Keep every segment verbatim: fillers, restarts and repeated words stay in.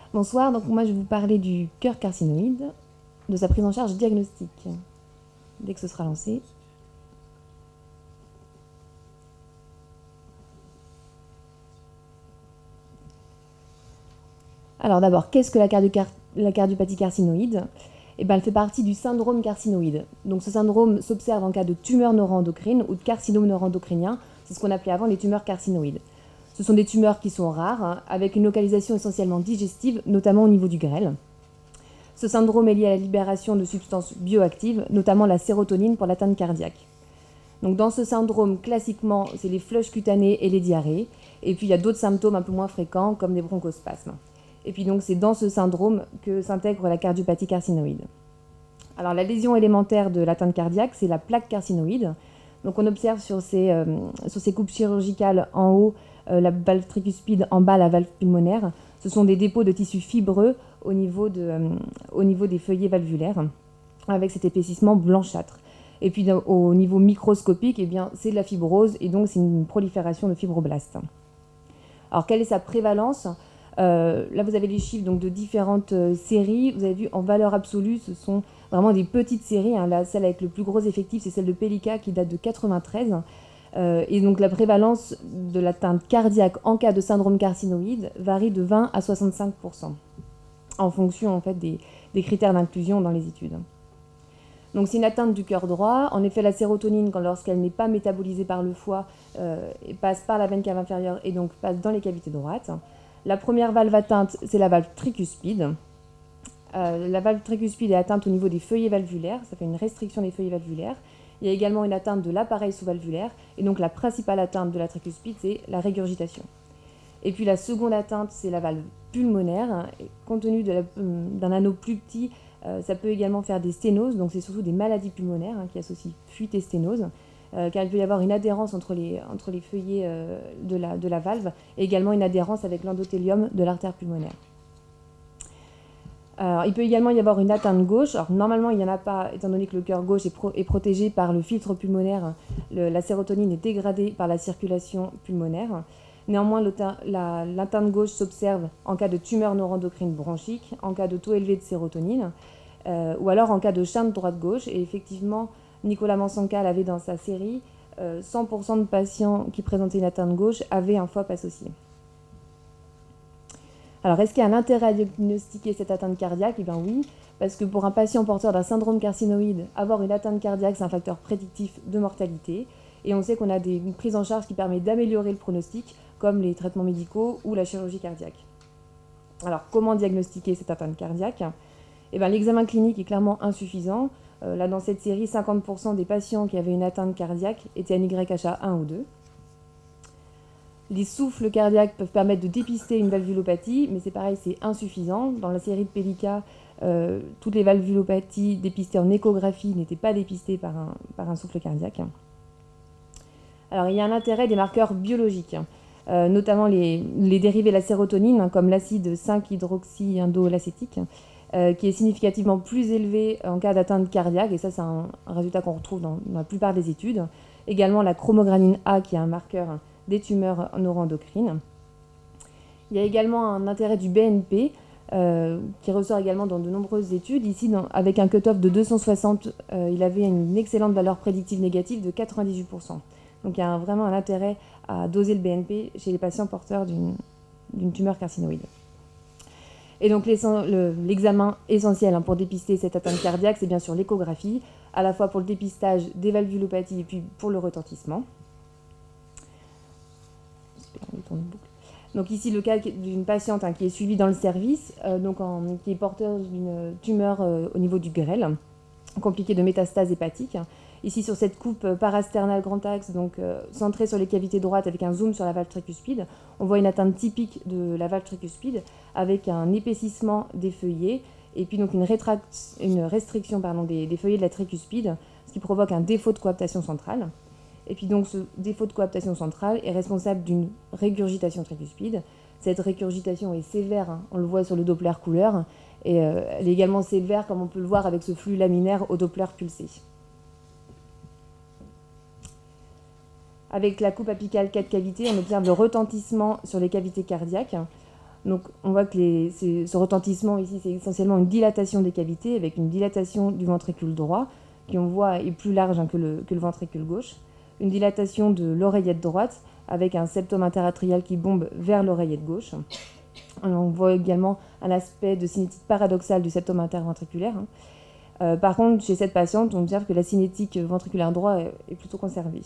Bonsoir, donc moi je vais vous parler du cœur carcinoïde, de sa prise en charge diagnostique. Dès que ce sera lancé. Alors d'abord, qu'est-ce que la, cardiocar la cardiopathie carcinoïde? Eh ben, elle fait partie du syndrome carcinoïde. Donc ce syndrome s'observe en cas de tumeur neuroendocrine ou de carcinome neuroendocrinien. C'est ce qu'on appelait avant les tumeurs carcinoïdes. Ce sont des tumeurs qui sont rares, hein, avec une localisation essentiellement digestive, notamment au niveau du grêle. Ce syndrome est lié à la libération de substances bioactives, notamment la sérotonine pour l'atteinte cardiaque. Donc dans ce syndrome, classiquement, c'est les flushs cutanés et les diarrhées. Et puis il y a d'autres symptômes un peu moins fréquents, comme des bronchospasmes. Et puis donc c'est dans ce syndrome que s'intègre la cardiopathie carcinoïde. Alors la lésion élémentaire de l'atteinte cardiaque, c'est la plaque carcinoïde. Donc on observe sur ces, euh, sur ces coupes chirurgicales en haut euh, la valve tricuspide, en bas la valve pulmonaire. Ce sont des dépôts de tissus fibreux au niveau, de, euh, au niveau des feuillets valvulaires, avec cet épaississement blanchâtre. Et puis au niveau microscopique, eh bien, c'est de la fibrose et donc c'est une prolifération de fibroblastes. Alors quelle est sa prévalence? euh, Là vous avez les chiffres donc, de différentes euh, séries. Vous avez vu en valeur absolue, ce sont vraiment des petites séries. Hein. Là, celle avec le plus gros effectif, c'est celle de Pellica qui date de quatre-vingt-treize. Euh, et donc la prévalence de l'atteinte cardiaque en cas de syndrome carcinoïde varie de vingt à soixante-cinq pour cent en fonction en fait, des, des critères d'inclusion dans les études. Donc c'est une atteinte du cœur droit. En effet, la sérotonine, lorsqu'elle n'est pas métabolisée par le foie, euh, passe par la veine cave inférieure et donc passe dans les cavités droites. La première valve atteinte, c'est la valve tricuspide. Euh, la valve tricuspide est atteinte au niveau des feuillets valvulaires, ça fait une restriction des feuillets valvulaires. Il y a également une atteinte de l'appareil sous-valvulaire, et donc la principale atteinte de la tricuspide, c'est la régurgitation. Et puis la seconde atteinte, c'est la valve pulmonaire. Et compte tenu d'un anneau plus petit, euh, ça peut également faire des sténoses, donc c'est surtout des maladies pulmonaires hein, qui associent fuite et sténose, euh, car il peut y avoir une adhérence entre les, entre les feuillets euh, de, la, de la valve, et également une adhérence avec l'endothélium de l'artère pulmonaire. Alors, il peut également y avoir une atteinte gauche. Alors, normalement, il n'y en a pas, étant donné que le cœur gauche est, pro est protégé par le filtre pulmonaire. Le, la sérotonine est dégradée par la circulation pulmonaire. Néanmoins, l'atteinte gauche s'observe en cas de tumeur neuroendocrine bronchique, en cas de taux élevé de sérotonine, euh, ou alors en cas de chaîne droite-gauche. Et effectivement, Nicolas Mansancal avait dans sa série euh, cent pour cent de patients qui présentaient une atteinte gauche avaient un F O P associé. Alors, est-ce qu'il y a un intérêt à diagnostiquer cette atteinte cardiaque? Eh bien oui, parce que pour un patient porteur d'un syndrome carcinoïde, avoir une atteinte cardiaque, c'est un facteur prédictif de mortalité. Et on sait qu'on a des, une prise en charge qui permet d'améliorer le pronostic, comme les traitements médicaux ou la chirurgie cardiaque. Alors, comment diagnostiquer cette atteinte cardiaque? Eh bien, l'examen clinique est clairement insuffisant. Euh, là, dans cette série, cinquante pour cent des patients qui avaient une atteinte cardiaque étaient N Y H A un ou deux. Les souffles cardiaques peuvent permettre de dépister une valvulopathie, mais c'est pareil, c'est insuffisant. Dans la série de Pellica, euh, toutes les valvulopathies dépistées en échographie n'étaient pas dépistées par un, par un souffle cardiaque. Alors, il y a un intérêt des marqueurs biologiques, euh, notamment les, les dérivés de la sérotonine, hein, comme l'acide cinq hydroxyindolacétique, euh, qui est significativement plus élevé en cas d'atteinte cardiaque, et ça, c'est un, un résultat qu'on retrouve dans, dans la plupart des études. Également, la chromogranine A, qui est un marqueur des tumeurs neuroendocrines. Il y a également un intérêt du B N P euh, qui ressort également dans de nombreuses études. Ici, dans, avec un cutoff de deux cent soixante, euh, il avait une excellente valeur prédictive négative de quatre-vingt-dix-huit pour cent. Donc il y a un, vraiment un intérêt à doser le B N P chez les patients porteurs d'une tumeur carcinoïde. Et donc l'examen essentiel hein, pour dépister cette atteinte cardiaque, c'est bien sûr l'échographie, à la fois pour le dépistage des valvulopathies et puis pour le retentissement. Donc ici, le cas d'une patiente hein, qui est suivie dans le service, euh, donc en, qui est porteuse d'une tumeur euh, au niveau du grêle, compliquée de métastases hépatiques. Ici, sur cette coupe parasternale grand axe, donc euh, centrée sur les cavités droites avec un zoom sur la valve tricuspide, on voit une atteinte typique de la valve tricuspide avec un épaississement des feuillets et puis donc une, une restriction pardon, des, des feuillets de la tricuspide, ce qui provoque un défaut de coaptation centrale. Et puis donc ce défaut de coaptation centrale est responsable d'une régurgitation tricuspide. Cette régurgitation est sévère, hein, on le voit sur le Doppler couleur, et euh, elle est également sévère comme on peut le voir avec ce flux laminaire au Doppler pulsé. Avec la coupe apicale quatre cavités, on observe le retentissement sur les cavités cardiaques. Donc on voit que les, ce retentissement ici, c'est essentiellement une dilatation des cavités avec une dilatation du ventricule droit, qui on voit est plus large hein, que, le, que le ventricule gauche, une dilatation de l'oreillette droite avec un septum interatrial qui bombe vers l'oreillette gauche. On voit également un aspect de cinétique paradoxale du septum interventriculaire. Hein. Euh, par contre, chez cette patiente, on observe que la cinétique ventriculaire droit est, est plutôt conservée.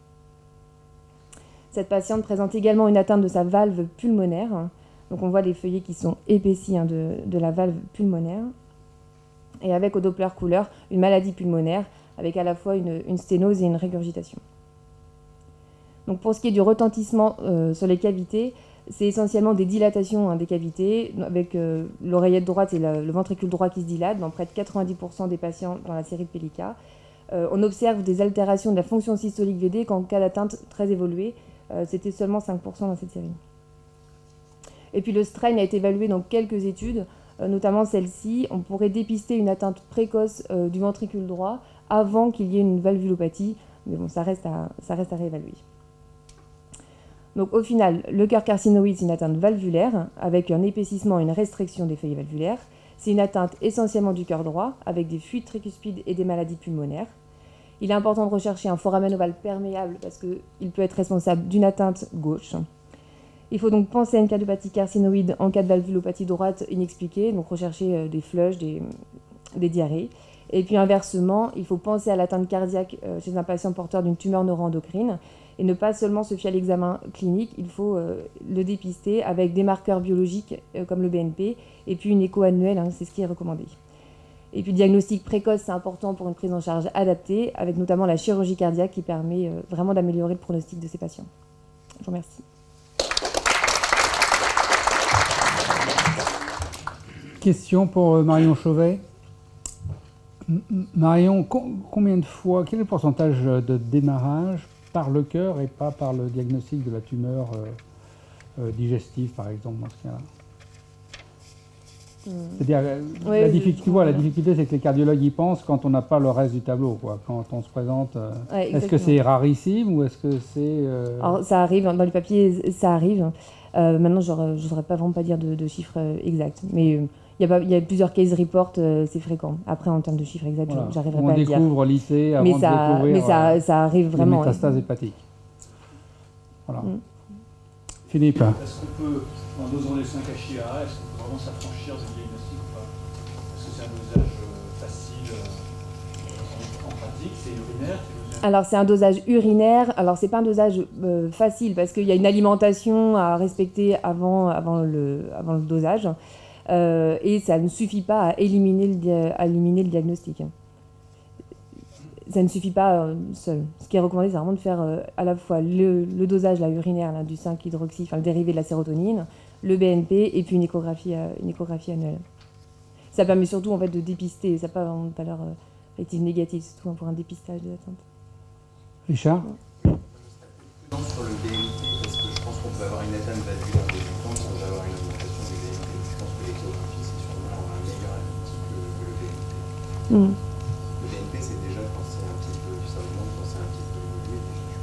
Cette patiente présente également une atteinte de sa valve pulmonaire. Donc on voit les feuillets qui sont épaissis hein, de, de la valve pulmonaire. Et avec au Doppler couleur, une maladie pulmonaire avec à la fois une, une sténose et une régurgitation. Donc pour ce qui est du retentissement euh, sur les cavités, c'est essentiellement des dilatations hein, des cavités, avec euh, l'oreillette droite et la, le ventricule droit qui se dilatent dans près de quatre-vingt-dix pour cent des patients dans la série de Pellica. Euh, on observe des altérations de la fonction systolique V D qu'en cas d'atteinte très évoluée, euh, c'était seulement cinq pour cent dans cette série. Et puis le strain a été évalué dans quelques études, euh, notamment celle-ci. On pourrait dépister une atteinte précoce euh, du ventricule droit avant qu'il y ait une valvulopathie, mais bon, ça reste à, ça reste à réévaluer. Donc au final, le cœur carcinoïde, c'est une atteinte valvulaire, avec un épaississement et une restriction des feuillets valvulaires. C'est une atteinte essentiellement du cœur droit, avec des fuites tricuspides et des maladies pulmonaires. Il est important de rechercher un foramen ovale perméable, parce qu'il peut être responsable d'une atteinte gauche. Il faut donc penser à une cardiopathie carcinoïde en cas de valvulopathie droite inexpliquée, donc rechercher euh, des flushs, des, des diarrhées. Et puis inversement, il faut penser à l'atteinte cardiaque euh, chez un patient porteur d'une tumeur neuroendocrine et ne pas seulement se fier à l'examen clinique, il faut euh, le dépister avec des marqueurs biologiques euh, comme le B N P et puis une écho annuelle, hein, c'est ce qui est recommandé. Et puis diagnostic précoce, c'est important pour une prise en charge adaptée, avec notamment la chirurgie cardiaque qui permet euh, vraiment d'améliorer le pronostic de ces patients. Je vous remercie. Question pour Marion Chauvet. Marion, combien de fois, quel est le pourcentage de démarrage par le cœur et pas par le diagnostic de la tumeur euh, euh, digestive, par exemple, dans ce cas-là? Mmh. C'est-à-dire, oui, la, difficulté, tu vois, la difficulté, c'est que les cardiologues y pensent quand on n'a pas le reste du tableau, quoi. Quand on se présente. Euh, ouais, est-ce que c'est rarissime ou est-ce que c'est... Euh... Alors, ça arrive, dans les papiers, ça arrive. Euh, maintenant, je ne saurais pas vraiment pas dire de, de chiffres exacts. Mais... Euh, Il y, a, il y a plusieurs case reports, euh, c'est fréquent. Après, en termes de chiffres exacts, voilà. j'arriverai pas à le dire. On découvre l'I C avant mais de ça, découvrir mais ça, euh, ça arrive vraiment. les métastases hépatiques. Voilà. Mm. Philippe. Est-ce qu'on peut, en dosant les cinq H I A, est-ce qu'on peut vraiment s'affranchir des diagnostics ou pas? Est-ce que c'est un dosage euh, facile euh, en, en pratique? C'est urinaire? Alors, c'est un dosage urinaire. Alors, c'est pas un dosage euh, facile parce qu'il y a une alimentation à respecter avant, avant, le, avant le dosage. Euh, et ça ne suffit pas à éliminer le, dia à éliminer le diagnostic. Ça ne suffit pas euh, seul. Ce qui est recommandé, c'est vraiment de faire euh, à la fois le, le dosage là, urinaire là, du cinq hydroxy, enfin le dérivé de la sérotonine, le B N P et puis une échographie, euh, une échographie annuelle. Ça permet surtout en fait, de dépister, ça n'a pas vraiment de valeur euh, effective négative, c'est tout hein, pour un dépistage de l'atteinte. Richard? Sur le B N P, parce que je pense qu'on peut avoir une atteinte valvulaire débutante sans avoir une augmentation du B N P. Je pense que l'échographie, c'est sûrement un meilleur analytique que, que le B N P. Mm. Le B N P, c'est déjà quand c'est un petit peu, ça augmente quand c'est un petit peu évolué.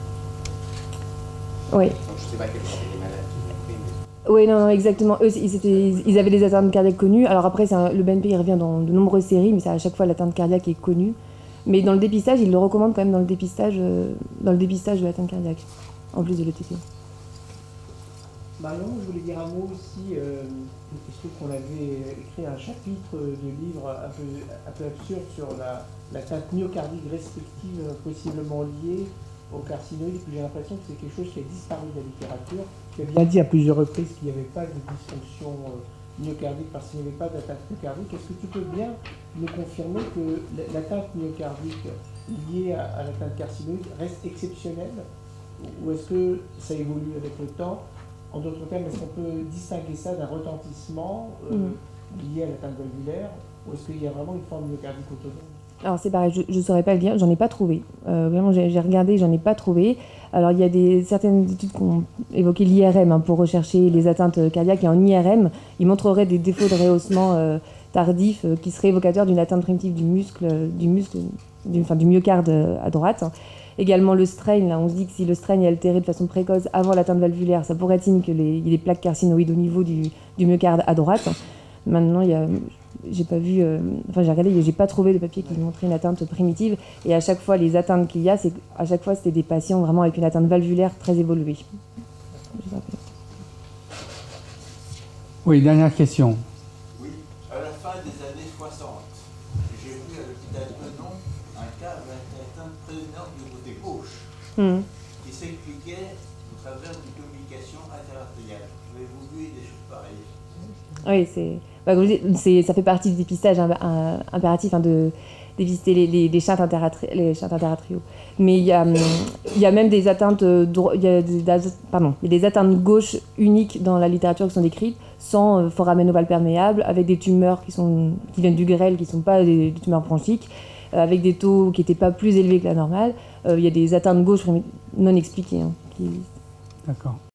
Oui. Donc, je ne sais pas quels sont les malades qui l'ont pris, mais... Oui, non, non, exactement. Eux, ils, étaient, ils avaient des atteintes cardiaques connues. Alors après, un, le B N P, il revient dans de nombreuses séries, mais c'est à chaque fois l'atteinte cardiaque est connue. Mais dans le dépistage, ils le recommandent quand même dans le dépistage, euh, dans le dépistage de l'atteinte cardiaque, en plus de l'E T T. Marion, je voulais dire un mot aussi, euh, il se trouve qu'on avait écrit un chapitre de livre un peu, un peu absurde sur l'atteinte la, myocardique respective possiblement liée au carcinoïde, et puis j'ai l'impression que c'est quelque chose qui a disparu de la littérature. Tu as bien dit à plusieurs reprises qu'il n'y avait pas de dysfonction euh, myocardique parce qu'il n'y avait pas d'atteinte myocardique. Est-ce que tu peux bien nous confirmer que l'atteinte myocardique liée à, à l'atteinte carcinoïde reste exceptionnelle, ou est-ce que ça évolue avec le temps? En d'autres termes, est-ce qu'on peut distinguer ça d'un retentissement euh, mmh. lié à l'atteinte valvulaire, ou est-ce qu'il y a vraiment une forme myocardique autonome? Alors c'est pareil, je ne saurais pas le dire, j'en ai pas trouvé. Euh, vraiment, j'ai regardé, j'en ai pas trouvé. Alors il y a des, certaines études qui ont évoqué l'I R M hein, pour rechercher les atteintes cardiaques, et en I R M, ils montreraient des défauts de rehaussement euh, tardif euh, qui seraient évocateurs d'une atteinte primitive du muscle, du muscle du, enfin, du myocarde à droite. Également le strain, là on se dit que si le strain est altéré de façon précoce avant l'atteinte valvulaire, ça pourrait être signe qu'il y ait des plaques carcinoïdes au niveau du, du myocarde à droite. Maintenant, il y a, j'ai pas vu, euh, enfin j'ai regardé, j'ai pas trouvé de papier qui montrait une atteinte primitive. Et à chaque fois, les atteintes qu'il y a, c'est à chaque fois c'était des patients vraiment avec une atteinte valvulaire très évoluée. Oui, dernière question. Oui, à la fin des années soixante, j'ai vu à l'hôpital Tenon un cas avec une atteinte prédominante du côté gauche, Mmh. qui s'expliquait au travers d'une communication interartérielle. Avez-vous vu des choses pareilles? Oui, c'est, bah, comme je dis, c'est, ça fait partie du dépistage hein, un, impératif hein, de dépister les, les, les chintes interatriaux. Les chintes interatriaux. Mais il y, a, il y a même des atteintes, dro- il y a des, pardon, il y a des atteintes gauches uniques dans la littérature qui sont décrites, sans euh, foramen ovale perméable, avec des tumeurs qui, sont, qui viennent du grêle, qui ne sont pas des, des tumeurs bronchiques, euh, avec des taux qui n'étaient pas plus élevés que la normale. Euh, il y a des atteintes gauches non expliquées hein, qui existent. D'accord.